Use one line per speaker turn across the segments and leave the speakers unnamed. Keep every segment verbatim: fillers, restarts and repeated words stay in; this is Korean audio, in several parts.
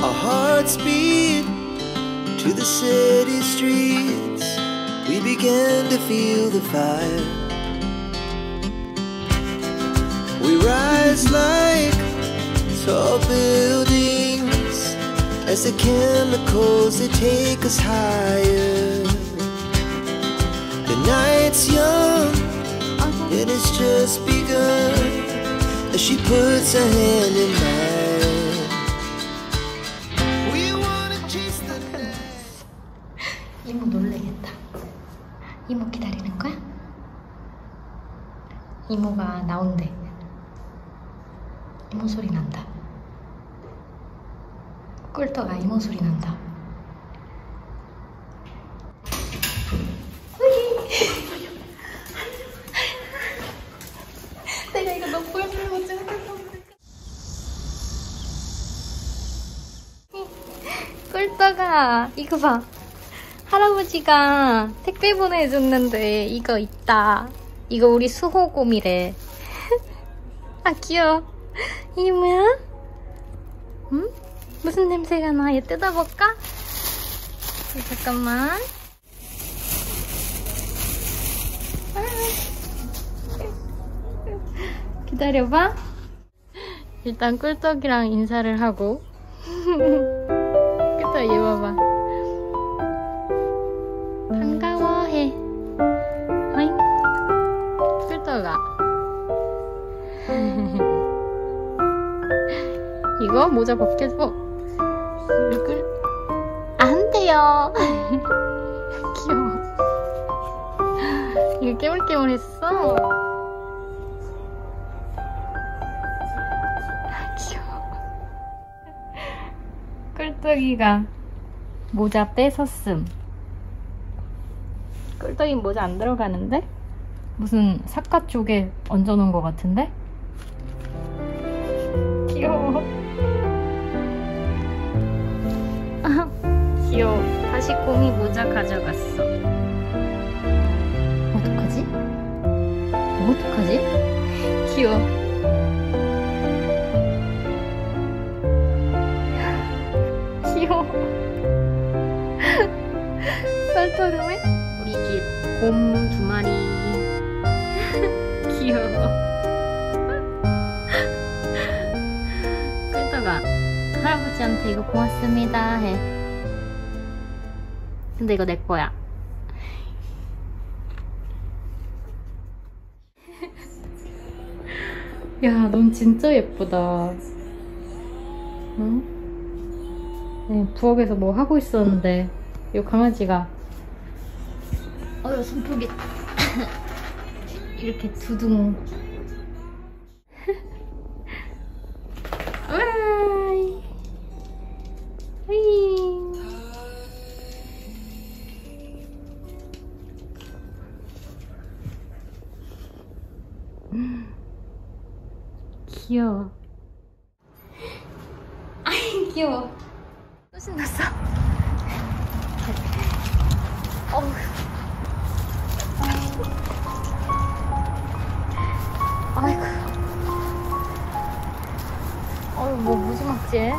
Our hearts beat to the city streets. We began to feel the fire. We rise like tall buildings as the chemicals, they take us higher. The night's young and it's just begun as she puts her hand in mine. We wanna chase the night.
이모 놀래겠다. 이모 기다리는 거야? 이모가 나온대. 이모 소리 난다. 꿀떡아, 이모 소리 난다. 내가 이거 너 보여주려고 못 찍었어. 꿀떡아, 이거 봐. 할아버지가 택배 보내줬는데 이거 있다. 이거 우리 수호곰이래. 아, 귀여워. 이게 뭐야? 응? 무슨 냄새가 나? 얘 뜯어볼까? 잠깐만. 기다려봐. 일단 꿀떡이랑 인사를 하고. 꿀떡 얘 봐봐. 반가워해. 어잉? 꿀떡아. 이거 모자 벗겨줘. 얼굴 안 돼요. 귀여워. 이거 깨물깨물했어. 귀여워. 꿀떡이가 모자 뺏었음. 꿀떡이 모자 안 들어가는데? 무슨 삿갓 쪽에 얹어놓은 것 같은데? 귀여워. 아, 귀여워. 다시 곰이 모자 가져갔어. 어떡하지? 어떡하지? 귀여워. 귀여워. 썰터름해? 우리 집 곰 두 마리. 귀여워. 꿀떡아, 할아버지한테 이거 고맙습니다 해. 근데 이거 내 거야. 야, 넌 진짜 예쁘다. 응? 네, 부엌에서 뭐 하고 있었는데 이 강아지가 어휴, 손톱이 이렇게 두둥. 으이. 으이. 귀여워. 아이, 귀여워. 또 신났어. 어우. 아이고. 어휴, 뭐 무지막지해.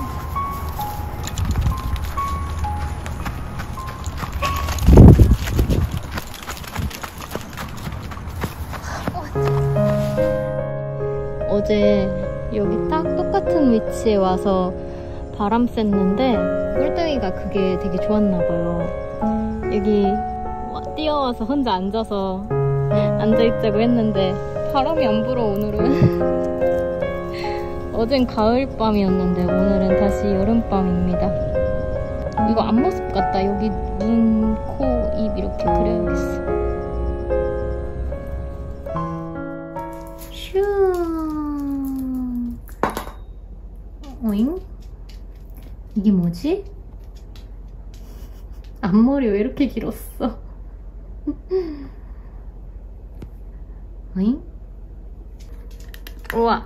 어제 여기 딱 똑같은 위치에 와서 바람 쐈는데 꿀떡이가 그게 되게 좋았나봐요. 여기 뛰어와서 혼자 앉아서 앉아있자고 했는데 바람이 안 불어 오늘은. 어젠 가을밤이었는데 오늘은 다시 여름밤입니다. 이거 앞모습 같다. 여기 눈, 코, 입 이렇게 그려야겠어. 슈. 오잉? 이게 뭐지? 앞머리 왜 이렇게 길었어? 오잉? 우와.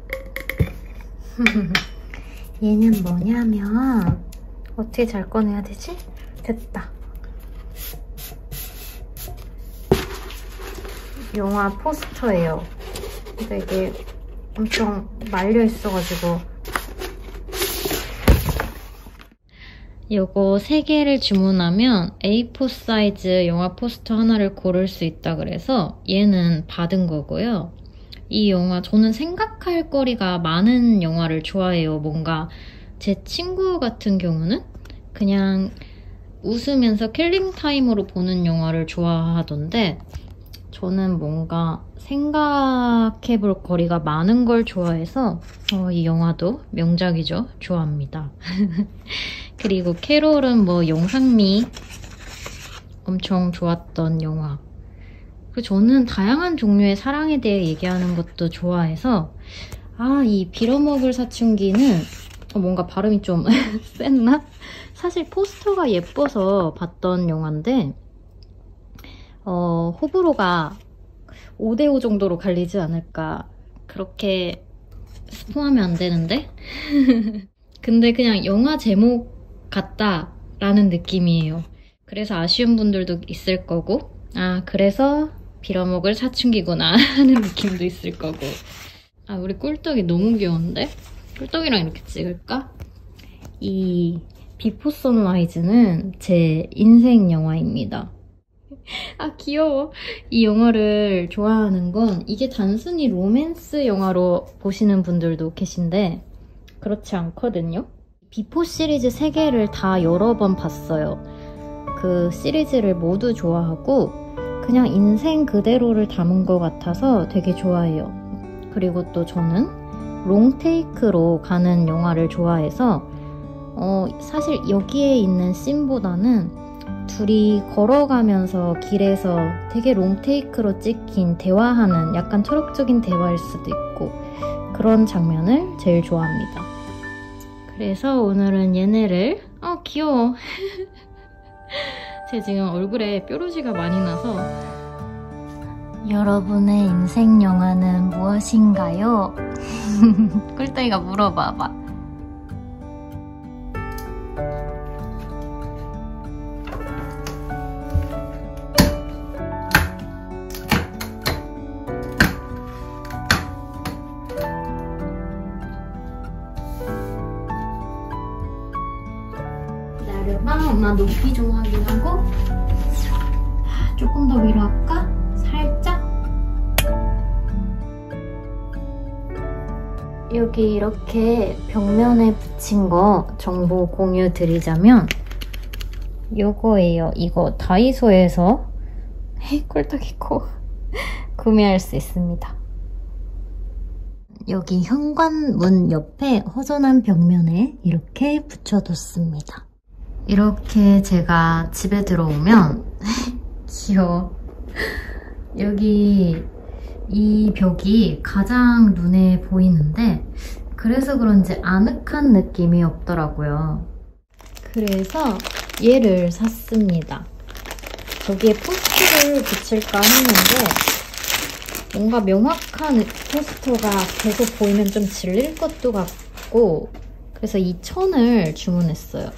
얘는 뭐냐면 어떻게 잘 꺼내야 되지? 됐다. 영화 포스터예요. 근데 이게 엄청 말려 있어가지고 요거 세 개를 주문하면 에이 사 사이즈 영화 포스터 하나를 고를 수 있다 그래서 얘는 받은 거고요. 이 영화 저는 생각할 거리가 많은 영화를 좋아해요. 뭔가 제 친구 같은 경우는 그냥 웃으면서 킬링타임으로 보는 영화를 좋아하던데 저는 뭔가 생각해볼 거리가 많은 걸 좋아해서 어, 이 영화도 명작이죠. 좋아합니다. 그리고 캐롤은 뭐 영상미 엄청 좋았던 영화. 그리고 저는 다양한 종류의 사랑에 대해 얘기하는 것도 좋아해서 아, 이 빌어먹을 사춘기는 어, 뭔가 발음이 좀 셌나? 사실 포스터가 예뻐서 봤던 영화인데 어, 호불호가 오 대 오 정도로 갈리지 않을까. 그렇게 스포하면 안 되는데? 근데 그냥 영화 제목 같다라는 느낌이에요. 그래서 아쉬운 분들도 있을 거고 아 그래서 빌어먹을 사춘기구나 하는 느낌도 있을 거고 아 우리 꿀떡이 너무 귀여운데? 꿀떡이랑 이렇게 찍을까? 이 비포 선라이즈는 제 인생 영화입니다. 아 귀여워. 이 영화를 좋아하는 건 이게 단순히 로맨스 영화로 보시는 분들도 계신데 그렇지 않거든요. 비포 시리즈 세 개를 다 여러 번 봤어요. 그 시리즈를 모두 좋아하고 그냥 인생 그대로를 담은 것 같아서 되게 좋아해요. 그리고 또 저는 롱테이크로 가는 영화를 좋아해서 어, 사실 여기에 있는 씬보다는 둘이 걸어가면서 길에서 되게 롱테이크로 찍힌 대화하는 약간 철학적인 대화일 수도 있고 그런 장면을 제일 좋아합니다. 그래서 오늘은 얘네를 어 귀여워. 제 지금 얼굴에 뾰루지가 많이 나서 여러분의 인생 영화는 무엇인가요? 꿀떡이가 물어봐봐. 기다려봐. 엄마 높이 좀 확인하고 조금 더 위로 할까? 살짝. 여기 이렇게 벽면에 붙인 거 정보 공유 드리자면 요거예요. 이거 다이소에서 꿀떡이 코 구매할 수 있습니다. 여기 현관문 옆에 허전한 벽면에 이렇게 붙여뒀습니다. 이렇게 제가 집에 들어오면 귀여워. 여기 이 벽이 가장 눈에 보이는데 그래서 그런지 아늑한 느낌이 없더라고요. 그래서 얘를 샀습니다. 저기에 포스터를 붙일까 했는데 뭔가 명확한 포스터가 계속 보이면 좀 질릴 것도 같고 그래서 이 천을 주문했어요.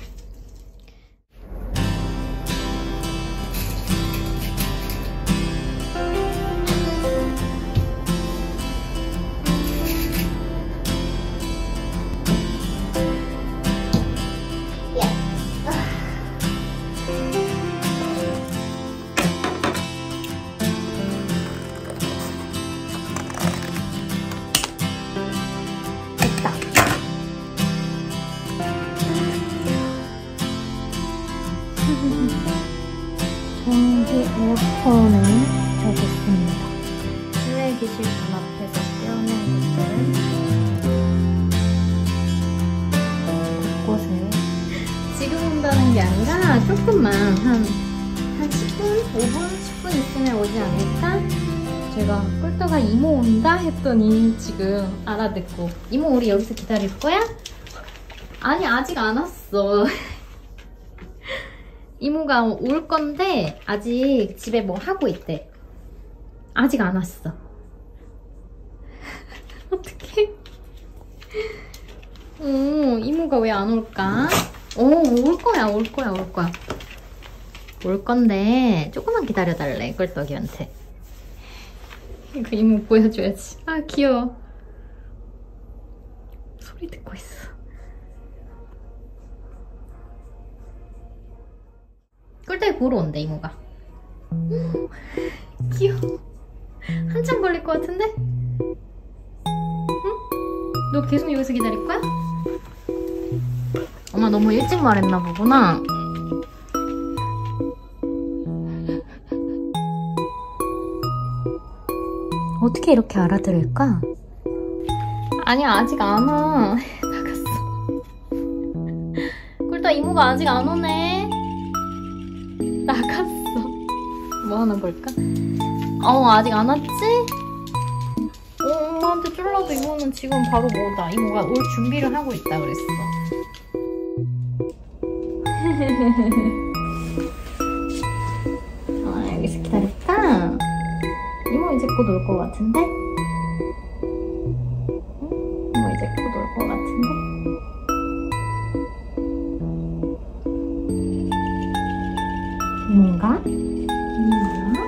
전기 에어컨을 켜줬습니다. 실내 기술품 앞에서 떼어낸 것들은 곳곳에 지금 온다는 게 아니라 조금만 한, 한 십 분? 오 분? 십 분 있으면 오지 않을까? 제가 꿀떡아 이모 온다 했더니 지금 알아듣고 이모 우리 여기서 기다릴 거야? 아니 아직 안 왔어. 이모가 올 건데 아직 집에 뭐 하고 있대. 아직 안 왔어. 어떡해. 오, 이모가 왜 안 올까? 오, 올 거야, 올 거야, 올 거야. 올 건데 조금만 기다려달래, 꿀떡이한테. 이거 이모 보여줘야지. 아, 귀여워. 소리 듣고 있어. 꿀떡이 보러 온대 이모가. 귀여워. 한참 걸릴 것 같은데? 응? 너 계속 여기서 기다릴 거야? 엄마 너무 일찍 말했나 보구나. 어떻게 이렇게 알아들을까? 아니야, 아직 안 와. 나갔어. 꿀떡 이모가 아직 안 오네. 나갔어. 뭐 하나 볼까? 어, 아직 안 왔지? 어, 엄마한테 쫄라도 이모는 지금 바로 뭐다. 이모가 올 준비를 하고 있다 그랬어. 아, 여기서 기다렸다. 이모 이제 곧 올 것 같은데? 응? 이모 이제 곧 올 것 같은데? 이모인가? 이모인가?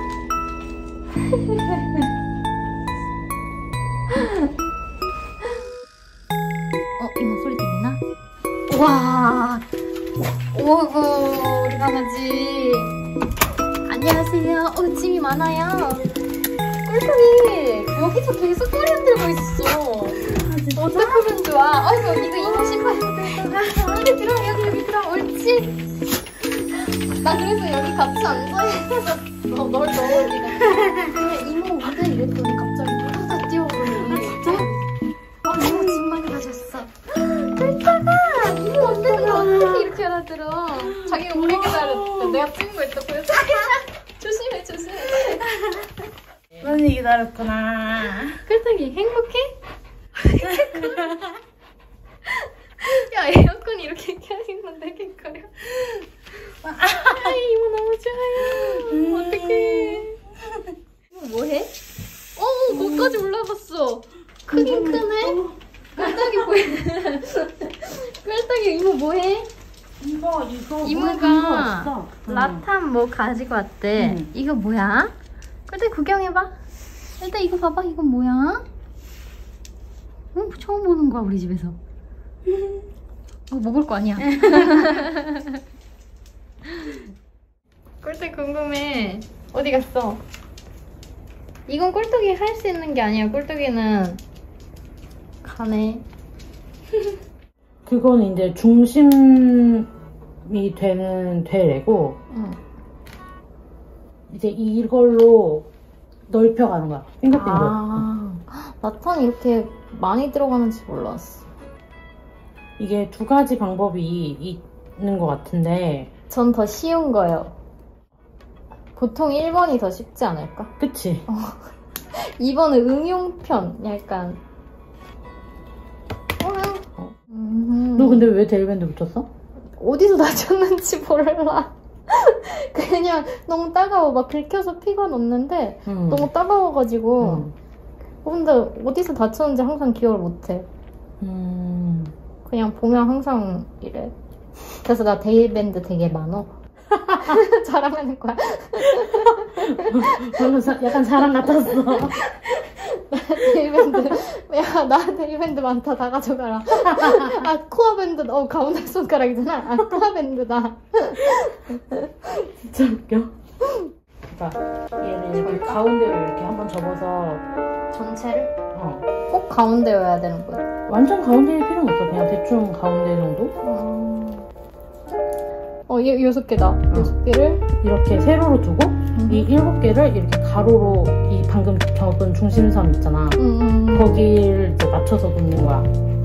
어, 이모 소리 들리나? 우와! 오구, 우리 강아지. 안녕하세요. 어, 짐이 많아요. 꿀떡이 여기서 계속 꼬리 흔들고 있어. 어떡하면 좋아? 어이구, 이거 이모 신발. 여기 들어, 여기, 여기 들어. 옳지? 나 그래서 여기 같이 앉아야 했었어. 널 넣어오기가. 근데 이모 무대 이랬더니 갑자기 후다닥 뛰어오더니. 진짜? 어, 이모 짐 많이 가졌어. 꿀떡아! 이모 언제는 어떻게 이렇게 알아들어? 자기가 오래 기다렸어. 내가 찍은 거 있다 보여줘. 조심해, 조심해.
많이 기다렸구나.
꿀떡이 행복해? 야, 에어컨 이렇게 켜있는 되게 커요. 아, 이모 너무 좋아요. 음. 어떡해. 이모 뭐해? 어, 거기까지 올라갔어. 크긴 크네. 꿀떡이 뭐해? 꿀떡이 이모 뭐해?
이거 이거
이모가 라탄 뭐 가지고 왔대.
응.
이거 뭐야? 꿀떡이 구경해봐. 일단 이거 봐봐. 이건 뭐야? 응? 처음 보는 거야 우리 집에서. 어, 먹을 거 아니야. 꿀떡이 궁금해. 어디 갔어? 이건 꿀떡이 할 수 있는 게 아니야. 꿀떡이는 가네.
그건 이제 중심이 되는 되레고
응.
이제 이걸로 넓혀가는 거야. 핑거핑거.
아, 라탄이 이렇게 많이 들어가는지 몰랐어.
이게 두 가지 방법이 있는 것 같은데
전 더 쉬운 거예요. 보통 일 번이 더 쉽지 않을까?
그치?
어. 이 번은 응용편. 약간
어.
음...
너 근데 왜 데일밴드 붙였어?
어디서 다쳤는지 몰라. 그냥 너무 따가워. 막 긁혀서 피가 났는데
응.
너무 따가워가지고
응.
근데 어디서 다쳤는지 항상 기억을 못해.
음...
그냥 보면 항상 이래. 그래서 나 데일밴드 되게 많어. 자랑하는 거야.
방금 사, 약간 자랑 같았어.
나 데일밴드. 야, 나 데일밴드 많다. 다 가져가라. 아, 코어밴드. 어, 가운데 손가락이잖아. 아, 코어밴드다.
진짜 웃겨. 그러니까 얘를 이렇게 가운데로 이렇게 한번 접어서
전체를?
어.
꼭 가운데여야 되는 거야.
완전 가운데일 필요는 없어. 그냥 대충 가운데 정도?
음... 어, 얘 여섯 개다. 어. 여섯 개를
이렇게 세로로 두고
음.
이 일곱 개를 이렇게 가로로 이 방금 접은 중심선 있잖아.
음.
거기를 이제 맞춰서 놓는 거야.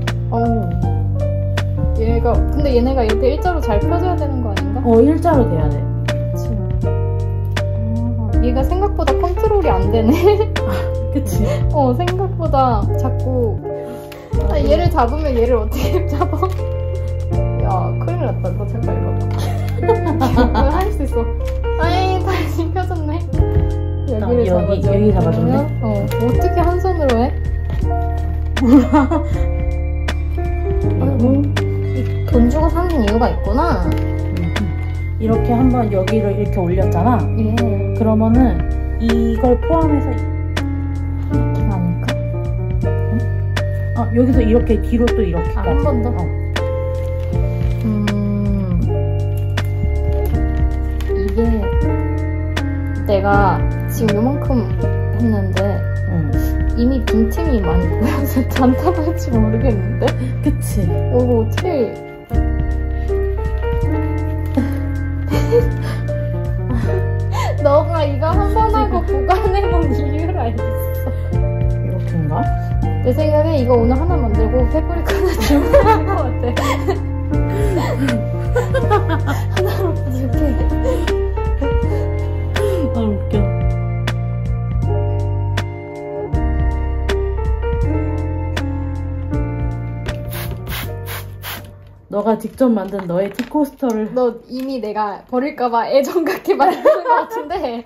어. 얘가 근데 얘네가 이렇게 일자로 잘 펴져야 되는 거 아닌가?
어, 일자로 돼야 돼.
그치. 아, 얘가 생각보다 컨트롤이 안 되네.
그치?
어, 생각보다 자꾸 아, 얘를 잡으면 얘를 어떻게 잡아? 야, 큰일 났다. 너 제발 이거 할 수 있어. 아이, 다시 펴졌네. 여기를
여기,
잡아줘.
여기 잡아줬네?
어, 어떻게 한 손으로 해?
그리고
이 돈 주고 사는 이유가 있구나.
이렇게 한번 여기를 이렇게 올렸잖아.
예.
그러면은 이걸 포함해서
이렇게 아닐까?
어, 여기서 이렇게 뒤로 또 이렇게
아, 한 번 더?
어.
음. 내가 지금 요만큼 했는데
응.
이미 빈틈이 많이 보여서 단답할지 모르겠는데?
그치?
어, 이거 어떻게 너가 이거 한 번 하고 보관해놓은 이유를 알겠어.
이렇게인가?
내 생각에 이거 오늘 하나 만들고 패브릭 하나 주문할 것 같아. 하나로 줄게.
아 웃겨. 너가 직접 만든 너의 티코스터를.
너 이미 내가 버릴까봐 애정 갖게 만드는 것 같은데.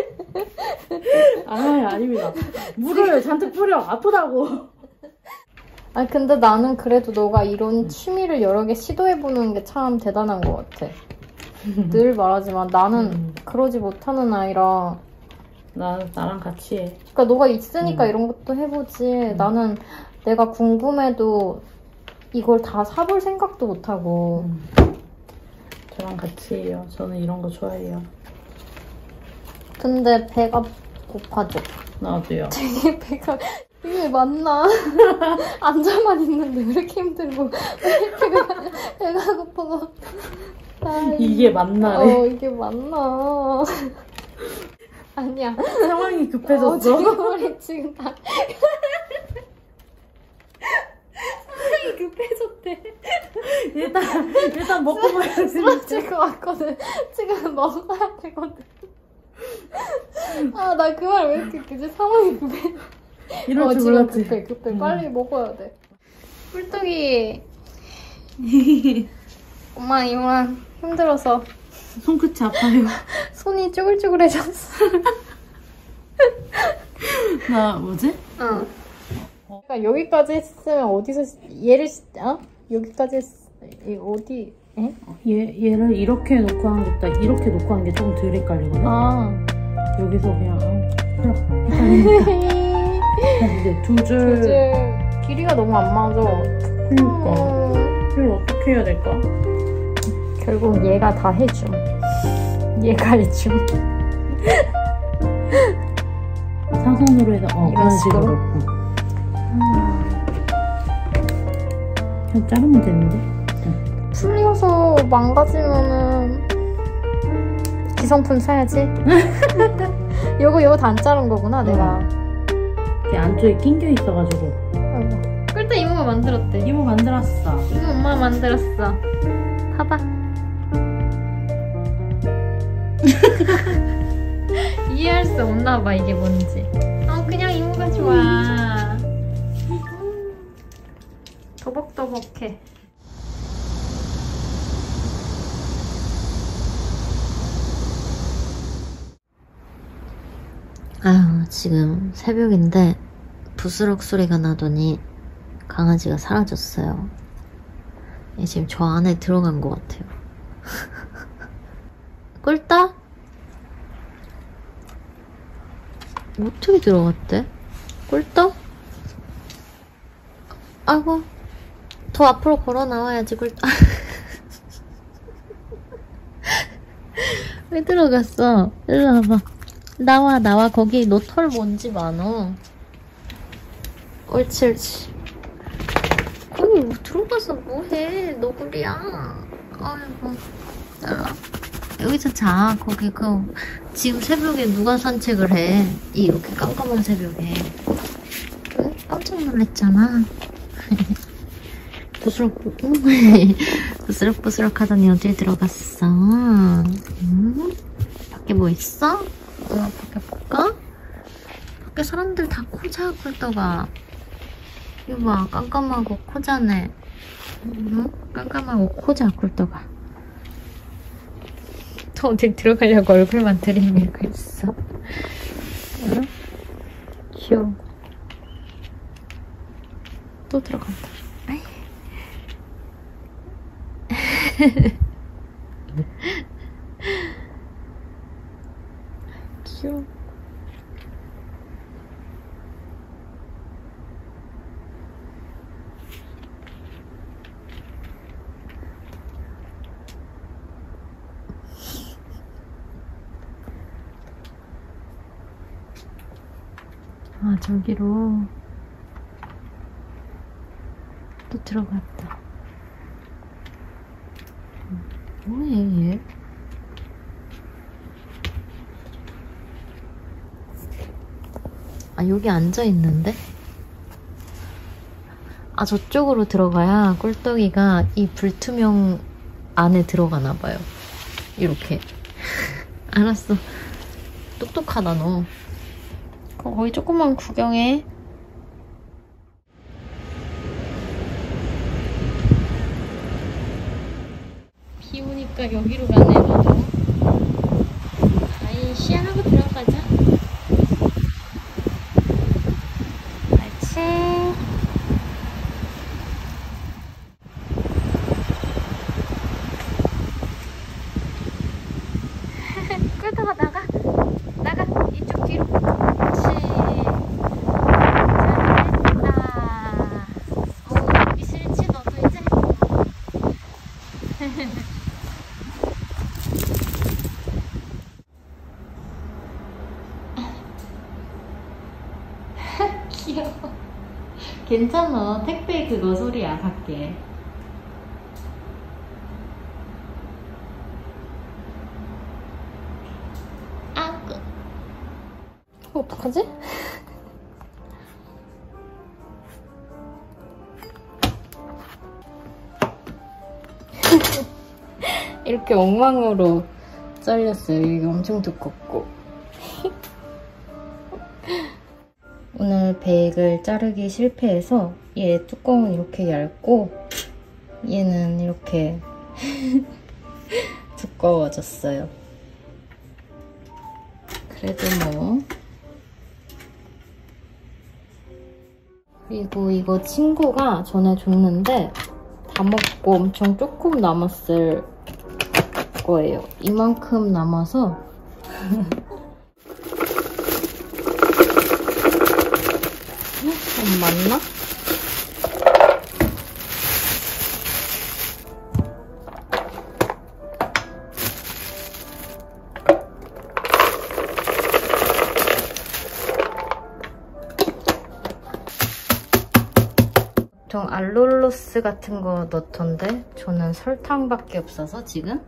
아 아닙니다. 물을 잔뜩 뿌려. 아프다고.
아 근데 나는 그래도 너가 이런 취미를 여러 개 시도해보는 게 참 대단한 것 같아. 늘 말하지만 나는
음.
그러지 못하는 아이라.
나 나랑 같이 해.
그러니까 너가 있으니까
음.
이런 것도 해보지.
음.
나는 내가 궁금해도 이걸 다 사볼 생각도 못하고.
음. 저랑 같이 해요. 저는 이런 거 좋아해요.
근데 배가 고파져.
나도요.
되게 배가 이게 맞나? 앉아만 있는데 왜 이렇게 힘들고 왜 이렇게 배가, 배가 고파고. 아이,
이게 맞나?
어 이게 맞나? 아니야.
상황이 급해졌어.
어, 지금 우리 지금 다 상황이 급해졌대.
일단 일단 먹고 봐야지.
쓰러질 것 같거든. 지금 먹어야 되거든. 아 나 그 말 왜 이렇게 그지? 상황이 급해.
이럴
어,
줄
지금
몰랐지.
급해 급해.
음.
빨리 먹어야 돼. 꿀떡이. 엄마 이만 힘들어서
손끝이 아파요.
손이 쭈글쭈글해졌어.
나 뭐지?
응. 그러니까 여기까지 했으면 어디서 얘를 어? 여기까지 했 이 어디? 에?
얘 얘를 이렇게 놓고 한 것보다 이렇게 놓고 한 게 조금 덜 헷갈리거든.
아.
여기서 그냥 아, 헷갈리니까. 이제 두 줄.
두 줄. 길이가 너무 안 맞아.
그러니까
음,
이걸 어떻게 해야 될까?
결국 얘가 다 해줌. 얘가 해줌.
사선으로 해서 어
이런
그런
식으로?
식으로. 응. 그냥 자르면 되는데.
풀려서 망가지면은 기성품 사야지. 요거 요거 다 안 자른 거구나 내가.
이게 안쪽에 낑겨 있어가지고.
아이고. 꿀떡 이모가 만들었대.
이모 만들었어.
이모 엄마가 만들었어. 봐봐. 이해할 수 없나 봐 이게 뭔지. 어 그냥 이모가 좋아. 더벅더벅해.
아유, 지금 새벽인데 부스럭 소리가 나더니 강아지가 사라졌어요. 얘 지금 저 안에 들어간 것 같아요. 꿀떡? 어떻게 들어갔대? 꿀떡? 아이고, 더 앞으로 걸어 나와야지, 꿀떡. 왜 들어갔어? 일로 와봐. 나와, 나와. 거기 너 털 먼지 많어. 옳지, 옳지. 거기 뭐 들어가서 뭐해. 너구리야. 아이고. 일로와. 여기서 자. 거기 그 지금 새벽에 누가 산책을 해. 이렇게 깜깜한 새벽에. 응? 깜짝 놀랐잖아. 부스럭, 부스럭부스럭 하더니 어딜 들어갔어? 응? 밖에 뭐 있어? 어, 밖에 볼까? 밖에 사람들 다 코자, 꿀떡아. 이거 봐, 깜깜하고 코자네. 응? 깜깜하고 코자, 꿀떡아. 또 어딜 들어가려고 얼굴만 들이밀고 있어. 응? 귀여워. 또 들어간다. 아이. 귀여워. 아, 저기로 또 들어갔다. 뭐해, 얘? 아, 여기 앉아있는데? 아, 저쪽으로 들어가야 꿀떡이가 이 불투명 안에 들어가나봐요. 이렇게. 알았어. 똑똑하다, 너. 거기 조금만 구경해. 비 오니까 여기로 가네, 너도. 아이, 시야하고 들어가자. 옳지. 꿀떡아, 나가. 나가. 이쪽 뒤로. 그렇지. 잘했다. 어, 여기 싫지, 너도 이제? 귀여워. 괜찮아. 택배 그거 소리야, 밖에. 아구. 어떡하지? 이렇게 엉망으로 잘렸어요. 이게 엄청 두껍고. 오늘 백을 자르기 실패해서 얘 뚜껑은 이렇게 얇고 얘는 이렇게 두꺼워졌어요. 그래도 뭐. 그리고 이거 친구가 전에 줬는데 다 먹고 엄청 조금 남았을 거예요. 이만큼 남아서 음, 맞나? 보통 알룰로스 같은 거 넣던데 저는 설탕밖에 없어서 지금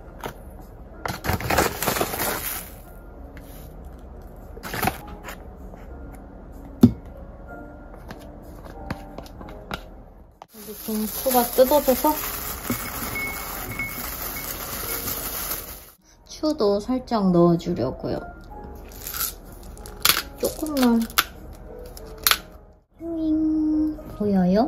여기 빙수가 뜯어져서 후추도 살짝 넣어주려고요. 조금만. 윙. 보여요?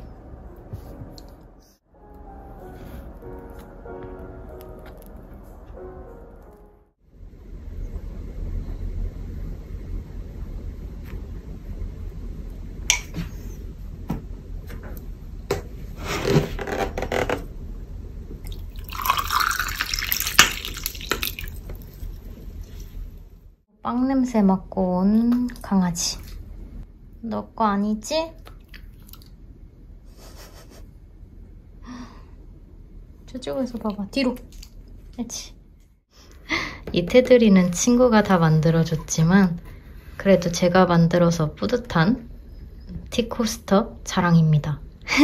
빵 냄새 맡고 온 강아지. 너 거 아니지? 저쪽에서 봐봐. 뒤로. 그렇지. 이 테두리는 친구가 다 만들어줬지만 그래도 제가 만들어서 뿌듯한 티코스터 자랑입니다.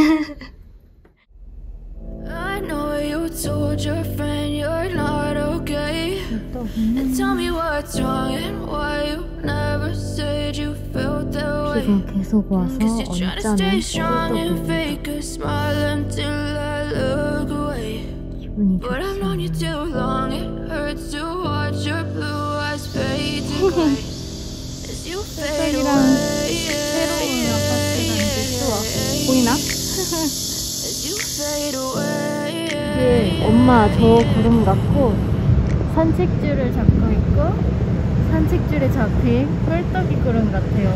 I know you told your friend you're not okay. And tell me what's wrong and why you never said you felt that way.
비가 계속 와서
Cause you're trying to stay strong and
언짢은
fake a smile until I look away.
기분이
But I've known you
좋지.
too long, it hurts to watch your blue eyes fade to gray. As you fade away.
새로운 아파트가 이제 좋아. 보이나?
As you fade away.
이게 엄마 저 구름 같고 산책줄을 잡고 있고 산책줄에 잡힌 꿀떡이 구름 같아요.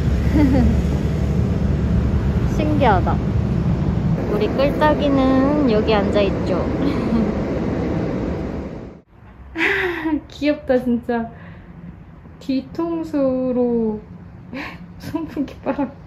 신기하다. 우리 꿀떡이는 여기 앉아있죠. 귀엽다 진짜. 뒤통수로 선풍기 빨아.